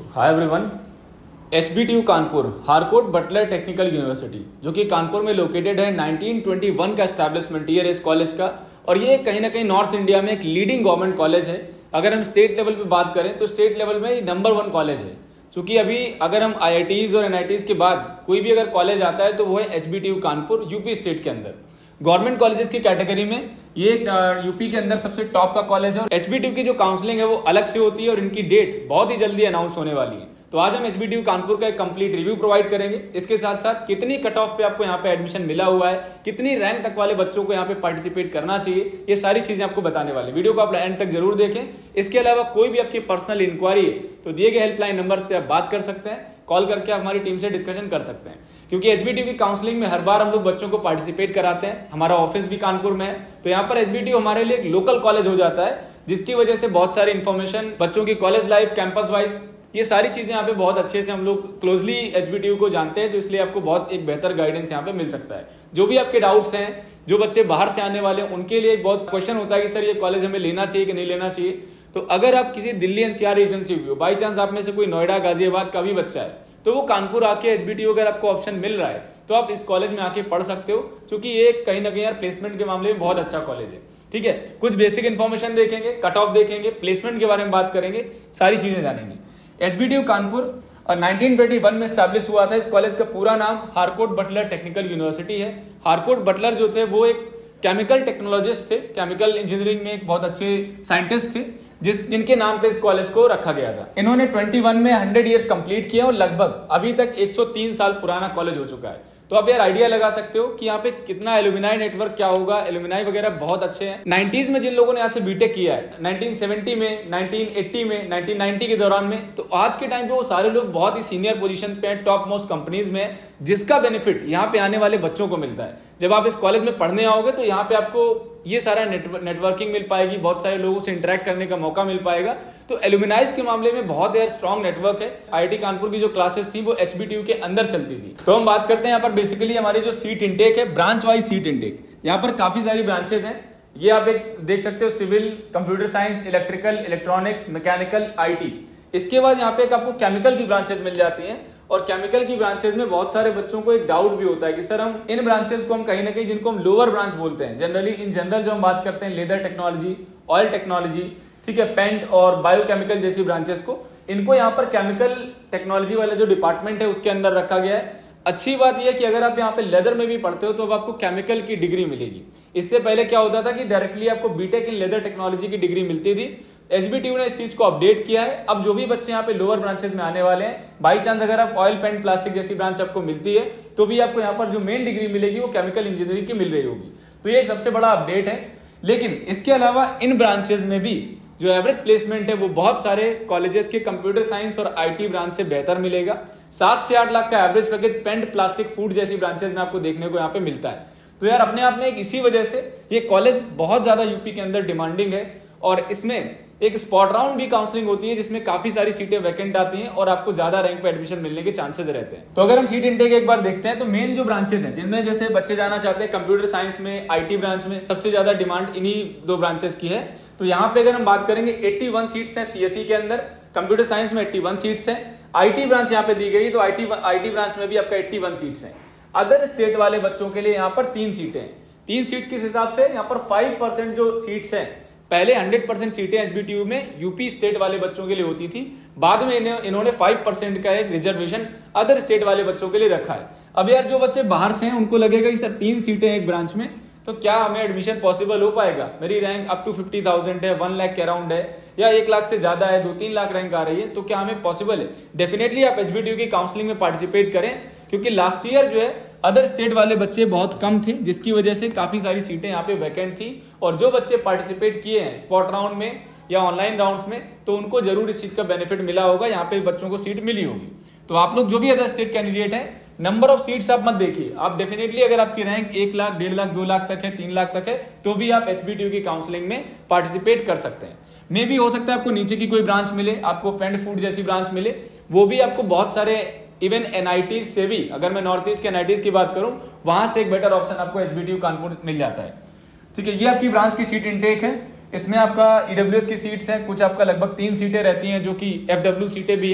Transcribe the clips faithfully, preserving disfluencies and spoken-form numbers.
हाय everyone. H B T U Kanpur Harcourt Butler technical university जो कि कानपुर में लोकेटेड है, नाइनटीन ट्वेंटी वन का एस्टैब्लिशमेंट ईयर है इस कॉलेज का। और ये कहीं ना कहीं नॉर्थ इंडिया में एक लीडिंग गवर्नमेंट कॉलेज है। अगर हम स्टेट लेवल पे बात करें तो स्टेट लेवल में नंबर वन कॉलेज है। क्योंकि अभी अगर हम आई आई टीज़ और एन आई टीज़ के बाद कोई भी अगर कॉलेज आता है तो वो है H B T U Kanpur, UP state के अंदर। गवर्नमेंट कॉलेजेस की कैटेगरी में ये यूपी के अंदर सबसे टॉप का कॉलेज है। और एच बी टी यू की जो काउंसलिंग है वो अलग से होती है और इनकी डेट बहुत ही जल्दी अनाउंस होने वाली है। तो आज हम H B T U Kanpur का एक कंप्लीट रिव्यू प्रोवाइड करेंगे। इसके साथ साथ कितनी कट ऑफ पे आपको यहाँ पे एडमिशन मिला हुआ है, कितनी रैंक तक वाले बच्चों को यहाँ पे पार्टिसिपेट करना चाहिए, ये सारी चीजें आपको बताने वाले। वीडियो को आप एंड तक जरूर देखें। इसके अलावा कोई भी आपकी पर्सनल इंक्वायरी है तो दिए गए हेल्पलाइन नंबर्स पे आप बात कर सकते हैं, कॉल करके आप हमारी टीम से डिस्कशन कर सकते हैं। क्योंकि एच बी टी यू की काउंसलिंग में हर बार हम लोग बच्चों को पार्टिसिपेट कराते हैं। हमारा ऑफिस भी कानपुर में है, तो यहाँ पर एच बी टी यू हमारे लिए एक लोकल कॉलेज हो जाता है, जिसकी वजह से बहुत सारी इन्फॉर्मेशन बच्चों की कॉलेज लाइफ, कैंपस वाइज, ये सारी चीजें यहाँ पे बहुत अच्छे से हम लोग closely H B T U को जानते हैं। तो इसलिए आपको बहुत एक बेहतर गाइडेंस यहाँ पे मिल सकता है। जो भी आपके डाउट्स हैं, जो बच्चे बाहर से आने वाले हैं, उनके लिए एक बहुत क्वेश्चन होता है कि सर ये कॉलेज हमें लेना चाहिए कि नहीं लेना चाहिए। तो अगर आप किसी Delhi N C R region से हो, बाई चांस आप में से कोई नोएडा, गाजियाबाद का भी बच्चा है, तो वो कानपुर आके एच बी टी यू अगर आपको ऑप्शन मिल रहा है तो आप इस कॉलेज में आके पढ़ सकते हो। क्योंकि ये कहीं ना कहीं यार प्लेसमेंट के मामले में बहुत अच्छा कॉलेज है। ठीक है, कुछ बेसिक इन्फॉर्मेशन देखेंगे, कट ऑफ देखेंगे, प्लेसमेंट के बारे में बात करेंगे, सारी चीजें जानेंगे। H B T U Kanpur और नाइनटीन ट्वेंटी वन में स्टैब्लिश हुआ था। इस कॉलेज का पूरा नाम हारकोट बटलर टेक्निकल यूनिवर्सिटी है। हारकोट बटलर जो थे वो एक केमिकल टेक्नोलॉजिस्ट थे, केमिकल इंजीनियरिंग में एक बहुत अच्छे साइंटिस्ट थे, जिस जिनके नाम पे इस कॉलेज को रखा गया था। इन्होंने इक्कीस में हंड्रेड इयर्स कंप्लीट किया और लगभग अभी तक एक सौ तीन साल पुराना कॉलेज हो चुका है। तो आप यार आइडिया लगा सकते हो कि यहाँ पे कितना एलुमिनाई नेटवर्क क्या होगा। एलुमिनाई वगैरह बहुत अच्छे हैं। नाइंटीज़ में जिन लोगों ने यहाँ से बीटेक किया है, नाइनटीन सेवेंटी में, नाइनटीन एटी में, नाइनटीन नाइंटी के दौरान में, तो आज के टाइम पे वो सारे लोग बहुत ही सीनियर पोजीशंस पे हैं, टॉप मोस्ट कंपनीज में, जिसका बेनिफिट यहाँ पे आने वाले बच्चों को मिलता है। जब आप इस कॉलेज में पढ़ने आओगे तो यहाँ पे आपको ये सारा नेटवर्किंग मिल पाएगी, बहुत सारे लोगों से इंटरेक्ट करने का मौका मिल पाएगा। तो एलुमिनाइज के मामले में बहुत यार स्ट्रॉन्ग नेटवर्क है। आई आई टी कानपुर की जो क्लासेस थी वो एच बी टी यू के अंदर चलती थी। तो हम बात करते हैं यहाँ पर बेसिकली हमारी जो सीट इंटेक है, ब्रांच वाइज सीट इंटेक। यहाँ पर काफी सारी ब्रांचेज हैं। ये आप एक देख सकते हो, civil, computer science, electrical, electronics, mechanical, I T. इसके बाद यहाँ पे एक आपको केमिकल की ब्रांचेज मिल जाती हैं। और केमिकल की ब्रांचेज में बहुत सारे बच्चों को एक डाउट भी होता है कि सर हम इन ब्रांचेज को हम कहीं ना कहीं, जिनको हम लोअर ब्रांच बोलते हैं जनरली, इन जनरल जो हम बात करते हैं लेदर टेक्नोलॉजी, ऑयल टेक्नोलॉजी, ठीक है, पेंट और बायोकेमिकल जैसी ब्रांचेस को, इनको यहाँ पर केमिकल टेक्नोलॉजी वाला जो डिपार्टमेंट है उसके अंदर रखा गया है। अच्छी बात यह है कि अगर आप यहाँ पे लेदर में भी पढ़ते हो तो अब आपको केमिकल की डिग्री मिलेगी। इससे पहले क्या होता था कि डायरेक्टली आपको बीटेक इन लेदर टेक्नोलॉजी की डिग्री मिलती थी। एच बी टी यू ने इस चीज को अपडेट किया है। अब जो भी बच्चे यहाँ पे लोअर ब्रांचेस में आने वाले हैं, बाई चांस अगर आप ऑयल, पेंट, प्लास्टिक जैसी ब्रांच आपको मिलती है तो भी आपको यहाँ पर जो मेन डिग्री मिलेगी वो केमिकल इंजीनियरिंग की मिल रही होगी। तो ये एक सबसे बड़ा अपडेट है। लेकिन इसके अलावा इन ब्रांचेस में भी जो एवरेज प्लेसमेंट है वो बहुत सारे कॉलेजेस के कंप्यूटर साइंस और आई टी ब्रांच से बेहतर मिलेगा। सात से आठ लाख का average package paint, plastic, food जैसी ब्रांचेस में आपको देखने को यहाँ पे मिलता है। तो यार अपने आप में एक इसी वजह से ये कॉलेज बहुत ज्यादा यूपी के अंदर डिमांडिंग है। और इसमें एक स्पॉट राउंड भी काउंसलिंग होती है, जिसमें काफी सारी सीटें वैकेंट आती हैं और आपको ज्यादा रैंक पे एडमिशन मिलने के चांसेस रहते हैं। तो अगर हम सीट इनटेक एक बार देखते हैं तो मेन जो ब्रांचेस हैं जिनमें जैसे बच्चे जाना चाहते हैं कंप्यूटर साइंस में, आई टी ब्रांच में, सबसे ज्यादा डिमांड इन्हीं दो ब्रांचेस की है। तो यहाँ पे अगर हम बात करेंगे इक्यासी सीट्स हैं सी एस ई के अंदर, कंप्यूटर साइंस में इक्यासी सीट्स हैं, आई टी ब्रांच यहाँ पे दी गई तो I T I T branch में भी आपका इक्यासी सीट्स हैं। अदर स्टेट वाले बच्चों के लिए यहाँ पर तीन सीटें हैं। तीन सीट किस हिसाब से, यहाँ पर फाइव परसेंट जो सीट्स हैं, पहले हंड्रेड परसेंट सीटें एच बी टी यू में यूपी स्टेट वाले बच्चों के लिए होती थी, बाद में इन्हें इन्होंने फाइव परसेंट का एक रिजर्वेशन अदर स्टेट वाले बच्चों के लिए रखा है। अब यार जो बच्चे बाहर से हैं उनको लगेगा कि सर तीन सीटें एक ब्रांच में, तो क्या हमें एडमिशन पॉसिबल हो पाएगा? मेरी rank up to fifty thousand है, वन लाख के अराउंड है, या एक लाख से ज्यादा है, दो तीन लाख रैंक आ रही है, तो क्या हमें पॉसिबल है? डेफिनेटली आप एच बी टी यू की काउंसलिंग में पार्टिसिपेट करें। क्योंकि लास्ट ईयर जो है अदर स्टेट वाले बच्चे बहुत कम थे, जिसकी वजह से काफी सारी सीटें यहाँ पे वैकेंट थी। और जो बच्चे पार्टिसिपेट किए हैं स्पॉट राउंड में या ऑनलाइन राउंड्स में, तो उनको जरूर इस चीज का बेनिफिट मिला होगा, यहाँ पे बच्चों को सीट मिली होगी। तो आप लोग जो भी अदर स्टेट कैंडिडेट है, नंबर ऑफ सीट्स आप मत देखिए। आप डेफिनेटली अगर आपकी रैंक एक लाख, डेढ़ लाख, दो लाख तक है, तीन लाख तक है, तो भी आप एच बी टी यू की काउंसलिंग में पार्टिसिपेट कर सकते हैं। मे भी हो सकता है आपको नीचे की कोई ब्रांच मिले, आपको पेंट, फूड जैसी ब्रांच मिले, वो भी आपको बहुत सारे, इवन एन आई टी से भी, अगर मैं नॉर्थ ईस्ट के एन आई टी की बात करूं, वहां से एक बेटर ऑप्शन आपको H B T U Kanpur मिल जाता है। ठीक है, ये आपकी ब्रांच की सीट इंटेक है। इसमें आपका ई डब्ल्यू एस की सीट्स हैं, कुछ आपका लगभग तीन सीटें रहती हैं जो कि एफ डब्ल्यू सीटें भी हैं।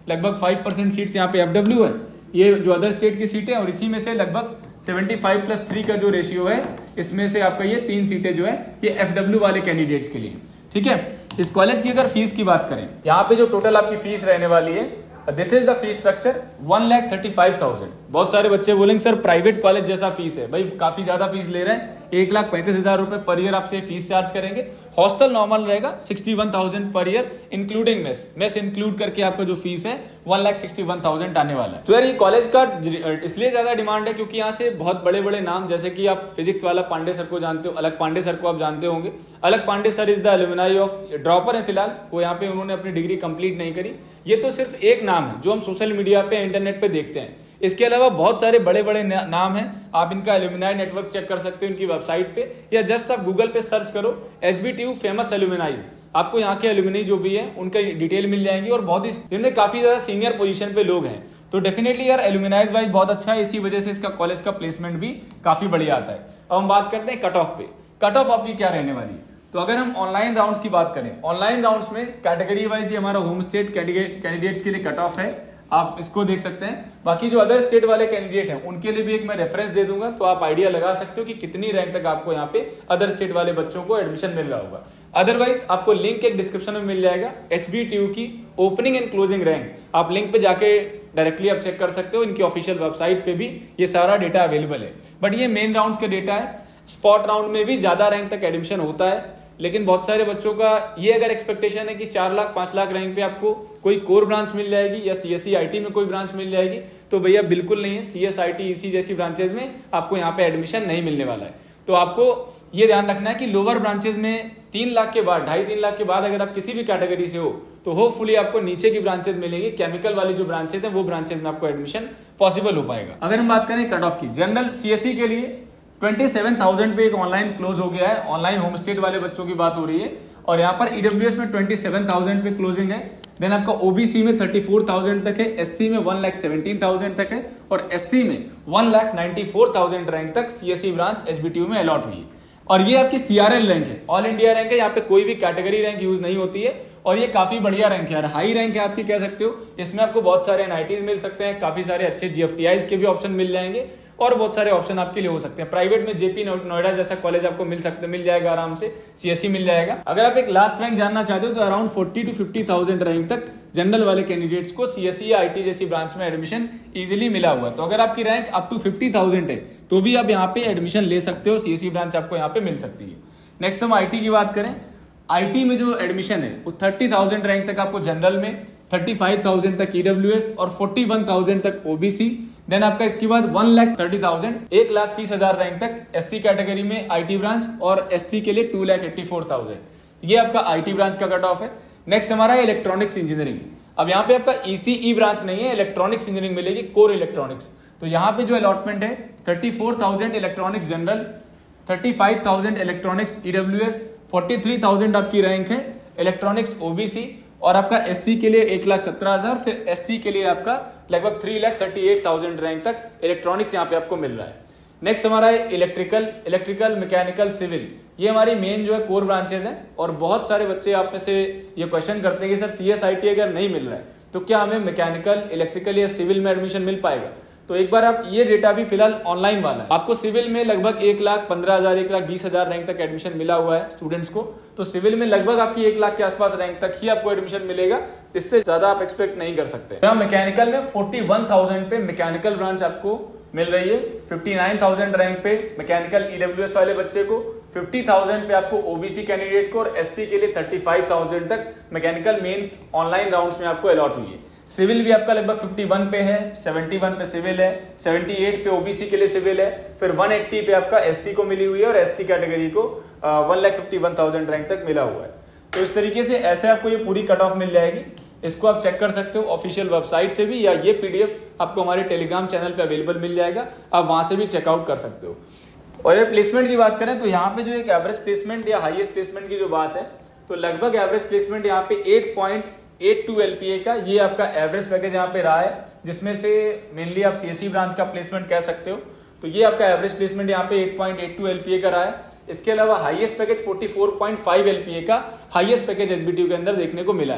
लगभग फाइव परसेंट सीट्स यहाँ पे एफ डब्ल्यू है, ये जो अदर स्टेट की सीटें, और इसी में से लगभग सेवेंटी फाइव प्लस थ्री का जो रेशियो है, इसमें से आपका ये तीन सीटें जो है ये एफ डब्ल्यू वाले कैंडिडेट्स के लिए। ठीक है, इस कॉलेज की अगर फीस की बात करें, यहाँ पे जो टोटल आपकी फीस रहने वाली है, this is the fees structure one lakh thirty five thousand. बहुत सारे बच्चे बोलेंगे सर प्राइवेट कॉलेज जैसा फीस है, भाई काफी ज्यादा फीस ले रहे हैं, एक लाख पैंतीस हजार रुपए पर ईयर आपसे फीस चार्ज करेंगे। हॉस्टल नॉर्मल रहेगा sixty one thousand per year including mess, mess include करके आपका जो फीस है one lakh sixty one thousand आने वाला है। तो यार ये कॉलेज का इसलिए ज्यादा डिमांड है क्योंकि यहाँ से बहुत बड़े बड़े नाम, जैसे कि आप फिजिक्स वाला पांडे सर को जानते हो, अलग पांडे सर को आप जानते होंगे। Alakh Pandey sir is the alumni of, dropper है फिलहाल, वो यहाँ पे उन्होंने अपनी डिग्री कंप्लीट नहीं करी। ये तो सिर्फ एक नाम है जो हम सोशल मीडिया पे इंटरनेट पे देखते हैं, इसके अलावा बहुत सारे बड़े बड़े नाम हैं। आप इनका एलुमनाई नेटवर्क चेक कर सकते हो इनकी वेबसाइट पे, या जस्ट आप गूगल पे सर्च करो H B T U famous alumnis, आपको यहाँ के एलुमनी जो भी है उनका डिटेल मिल जाएंगी, और बहुत ही इनमें काफी ज्यादा सीनियर पोजीशन पे लोग हैं। तो डेफिनेटली यार एलुमनाइज वाइज बहुत अच्छा है, इसी वजह से इसका कॉलेज का प्लेसमेंट भी काफी बढ़िया आता है। अब हम बात करते हैं कट ऑफ पे, कट ऑफ आपकी क्या रहने वाली है। तो अगर हम ऑनलाइन राउंड्स की बात करें, ऑनलाइन राउंड्स में कैटेगरी वाइज ये हमारा होम स्टेट कैंडिडेट्स के लिए कट ऑफ है, आप इसको देख सकते हैं। बाकी जो अदर स्टेट वाले कैंडिडेट हैं उनके लिए भी एक मैं रेफरेंस दे दूंगा, तो आप आइडिया लगा सकते हो कि कितनी रैंक तक आपको यहाँ पे अदर स्टेट वाले बच्चों को एडमिशन मिल रहा होगा। अदरवाइज आपको लिंक एक डिस्क्रिप्शन में मिल जाएगा एच बी टी यू की ओपनिंग एंड क्लोजिंग रैंक, आप लिंक पे जाके डायरेक्टली आप चेक कर सकते हो, इनकी ऑफिशियल वेबसाइट पे भी ये सारा डेटा अवेलेबल है। बट ये मेन राउंड का डेटा है, स्पॉट राउंड में भी ज्यादा रैंक तक एडमिशन होता है, लेकिन बहुत सारे बच्चों का ये अगर एक्सपेक्टेशन है कि चार लाख पांच लाख रैंक पे आपको कोई कोर ब्रांच मिल जाएगी या सीएससी आईटी में कोई ब्रांच मिल जाएगी, तो भैया बिल्कुल नहीं है। सीएस आईटी ईसी जैसी ब्रांचेज में आपको यहाँ पे एडमिशन नहीं मिलने वाला है। तो आपको ये ध्यान रखना है कि लोअर ब्रांचेज में तीन लाख के बाद, ढाई तीन लाख के बाद अगर आप किसी भी कैटेगरी से हो तो होपफुली आपको नीचे की ब्रांचेज मिलेंगी, केमिकल वाली जो ब्रांचेज है वो ब्रांचेज में आपको एडमिशन पॉसिबल हो पाएगा। अगर हम बात करें कट ऑफ की, जनरल सीएससी के लिए ट्वेंटी सेवन थाउजेंड पे एक ऑनलाइन क्लोज हो गया है, ऑनलाइन होम स्टेट वाले बच्चों की बात हो रही है, और यहाँ पर ईडब्ल्यूएस में ट्वेंटी सेवन थाउजेंड पे क्लोजिंग है। देन आपका ओबीसी में थर्टी फोर थाउजेंड तक है, एससी में वन लाख सेवेंटीन थाउजेंड तक है, और एससी में one lakh ninety four thousand rank तक सीएससी ब्रांच एचबीटीयू में अलॉट हुई है। और ये आपकी सीआरएल रैंक है, ऑल इंडिया रैंक है, यहाँ पे कोई भी कैटेगरी रैंक यूज नहीं होती है, और ये काफी बढ़िया रैंक है यार, हाई रैंक है आपकी कह सकते हो। इसमें आपको बहुत सारे एनआईटीज मिल सकते हैं, काफी सारे अच्छे जीएफटीआईज के भी ऑप्शन मिल जाएंगे, और बहुत सारे ऑप्शन आपके लिए हो सकते हैं। प्राइवेट में जेपी नोएडा जैसा कॉलेज आपको मिल सकता मिल जाएगा आराम से, सीएससी मिल जाएगा। अगर आप एक लास्ट रैंक जानना चाहते हो तो around forty two fifty thousand rank तक जनरल वाले कैंडिडेट्स को सीएससी या आईटी जैसी ब्रांच में एडमिशन इजीली मिला हुआ है। तो अगर आपकी rank up to fifty thousand है तो भी आप यहाँ पे एडमिशन ले सकते हो, सीएससी ब्रांच आपको यहाँ पे मिल सकती है। नेक्स्ट हम आईटी की बात करें, आईटी में जो एडमिशन है वो थर्टी थाउजेंड रैंक तक आपको जनरल में, थर्टी फाइव थाउजेंड तक ईडब्ल्यूएस और फोर्टी वन थाउजेंड तक ओबीसी। देन आपका इसके बाद वन लाख थर्टी थाउजेंड, एक लाख तीस हजार रैंक तक एससी कैटेगरी में आईटी ब्रांच, और एसटी के लिए two lakh eighty four thousand. ये आपका आईटी ब्रांच का कट ऑफ है। नेक्स्ट हमारा इलेक्ट्रॉनिक्स इंजीनियरिंग। अब यहाँ पे आपका ईसीई ब्रांच नहीं है, इलेक्ट्रॉनिक्स इंजीनियरिंग मिलेगी, कोर इलेक्ट्रॉनिक्स। तो यहाँ पे जो अलॉटमेंट है thirty four thousand electronics general, thirty five thousand electronics EWS, forty three thousand आपकी रैंक है इलेक्ट्रॉनिक्स ओबीसी, और आपका एससी के लिए एक लाख सत्रह हजार, फिर एसटी के लिए आपका लगभग three lakh thirty eight thousand rank तक इलेक्ट्रॉनिक्स यहाँ पे आपको मिल रहा है। नेक्स्ट हमारा है इलेक्ट्रिकल, इलेक्ट्रिकल मैकेनिकल सिविल, ये हमारी मेन जो है कोर ब्रांचेज हैं। और बहुत सारे बच्चे आप में से ये क्वेश्चन करते हैं कि सर सीएसआईटी अगर नहीं मिल रहा है तो क्या हमें मैकेनिकल, इलेक्ट्रिकल या सिविल में एडमिशन मिल पाएगा। तो एक बार आप ये डेटा भी फिलहाल ऑनलाइन वाला है, आपको सिविल में लगभग एक लाख पंद्रह हजार एक लाख बीस हजार रैंक तक एडमिशन मिला हुआ है स्टूडेंट्स को। तो सिविल में लगभग आपकी एक लाख के आसपास रैंक तक ही आपको एडमिशन मिलेगा, इससे ज्यादा आप एक्सपेक्ट नहीं कर सकते। मैकेनिकल में फोर्टी वन थाउजेंड पे मैकेनिकल ब्रांच आपको मिल रही है, फिफ्टी नाइन थाउजेंड रैंक पे मैकेनिकल ईडब्ल्यूएस वाले बच्चे को, फिफ्टी थाउजेंड पे आपको ओबीसी कैंडिडेट को, और एससी के लिए थर्टी फाइव थाउजेंड तक मैकेनिकल मेन ऑनलाइन राउंड्स में आपको अलॉट हुई है। सिविल भी आपका लगभग फिफ्टी वन पे है, सेवेंटी वन पे सिविल है, सेवेंटी एट पे ओबीसी के लिए सिविल है, फिर वन एट्टी पे आपका एससी को मिली हुई है, और एसटी कैटेगरी को one lakh fifty one thousand rank तक मिला हुआ है। तो इस तरीके से ऐसे आपको ये पूरी कट ऑफ मिल जाएगी, इसको आप चेक कर सकते हो ऑफिशियल वेबसाइट से भी, या ये पीडीएफ आपको हमारे टेलीग्राम चैनल पे अवेलेबल मिल जाएगा, आप वहां से भी चेकआउट कर सकते हो। और ये प्लेसमेंट की बात करें तो यहाँ पे जो एक एवरेज प्लेसमेंट या हाईएस्ट प्लेसमेंट की जो बात है, तो लगभग एवरेज प्लेसमेंट यहाँ पे eight point eight two LPA का ये आपका एवरेज पैकेज यहाँ पे रहा है, जिसमें से मेनली आप सीएससी ब्रांच का प्लेसमेंट कह सकते हो। तो ये आपका एवरेज प्लेसमेंट यहाँ पे eight point eight two LPA का रहा है। इसके अलावा highest package forty four point five LPA का हाईएस्ट पैकेज एचबीटीयू के अंदर देखने को मिला है।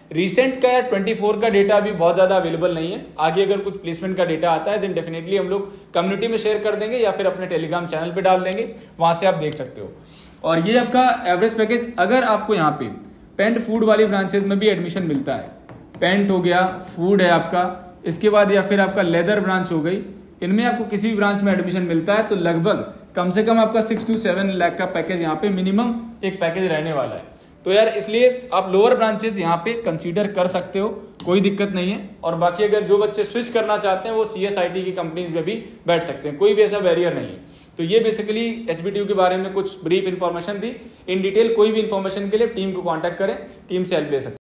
रिसेंट का या ट्वेंटी फोर का डेटा अभी बहुत ज़्यादा अवेलेबल नहीं है। आगे अगर कुछ प्लेसमेंट का डेटा आता है देन डेफिनेटली हम लोग कम्युनिटी में शेयर कर देंगे या फिर अपने टेलीग्राम चैनल पे डाल देंगे, वहाँ से आप देख सकते हो। और ये आपका एवरेज पैकेज, अगर आपको यहाँ पे पेंट फूड वाली ब्रांचेज में भी एडमिशन मिलता है, पेंट हो गया, फूड है आपका, इसके बाद या फिर आपका लेदर ब्रांच हो गई, इनमें आपको किसी भी ब्रांच में एडमिशन मिलता है तो लगभग कम से कम आपका सिक्स टू सेवन लाख का पैकेज यहाँ पे मिनिमम एक पैकेज रहने वाला है। तो यार इसलिए आप लोअर ब्रांचेस यहाँ पे कंसीडर कर सकते हो, कोई दिक्कत नहीं है। और बाकी अगर जो बच्चे स्विच करना चाहते हैं वो सी एस आई टी की कंपनीज में भी बैठ सकते हैं, कोई भी ऐसा बैरियर नहीं है। तो ये basically H B T U के बारे में कुछ ब्रीफ इन्फॉर्मेशन थी। इन डिटेल कोई भी इन्फॉर्मेशन के लिए टीम को कॉन्टैक्ट करें, टीम से हेल्प ले सकते हैं।